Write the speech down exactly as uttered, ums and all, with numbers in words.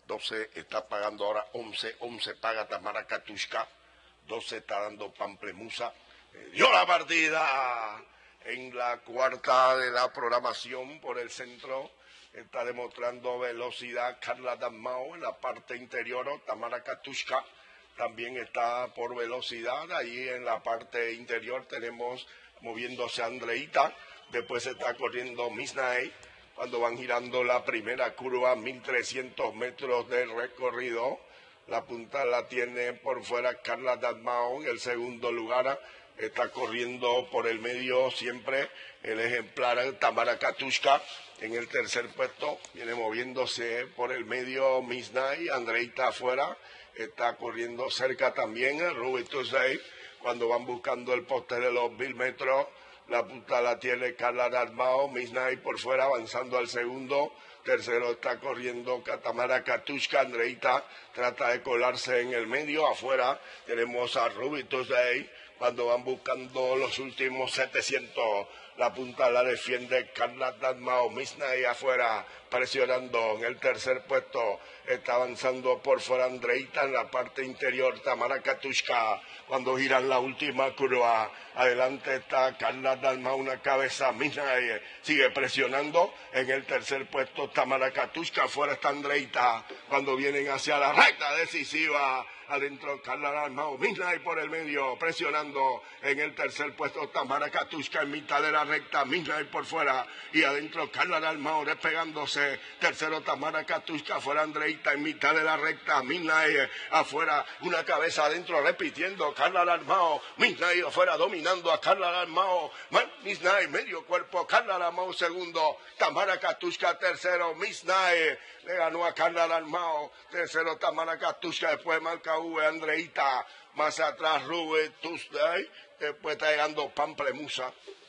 doce está pagando ahora once, once paga Tamara Katushka, doce está dando Pamplemusa. Eh, dio la partida en la cuarta de la programación por el centro. Está demostrando velocidad Carla Dalmau en la parte interior. Tamara Katushka también está por velocidad. Ahí en la parte interior tenemos moviéndose Andreita. Después está corriendo Misnay. Cuando van girando la primera curva, mil trescientos metros de recorrido. La punta la tiene por fuera Carla Dalmau. En el segundo lugar está corriendo por el medio siempre el ejemplar Tamara Katushka. En el tercer puesto viene moviéndose por el medio Misnay. Andreita afuera. Está corriendo cerca también Ruby Tuesday. Cuando van buscando el poste de los mil metros, la punta la tiene Carla Dalmau. Misnay por fuera avanzando al segundo. Tercero está corriendo Tamara Katushka. Andreita trata de colarse en el medio. Afuera tenemos a Ruby Tuesday. Cuando van buscando los últimos setecientos, la punta la defiende Carla Dalmau. Misnay afuera presionando. En el tercer puesto está avanzando por fuera Andreita. En la parte interior Tamara Katushka. Cuando giran la última curva, adelante está Carla Dalmau, una cabeza. Misnay sigue presionando. En el tercer puesto Tamara Katushka. Afuera está Andreita. Cuando vienen hacia la recta decisiva, adentro Carla Dalmau. Misnay por el medio presionando. En el tercer puesto Tamara Katushka en mitad de la recta. Misnay por fuera y adentro Carla Dalmau despegándose. Tercero Tamara Katushka. Afuera Andreita en mitad de la recta. Misnay afuera, una cabeza adentro repitiendo Carla Dalmau. Misnay afuera dominando a Carla Dalmau. Misnay medio cuerpo. Carla Dalmau segundo. Tamara Katushka tercero. Misnay le ganó a Carla Dalmau. Tercero Tamara Katushka. Después marca V Andreita. Más atrás Ruby Tuesday. Después está llegando Pamplemusa.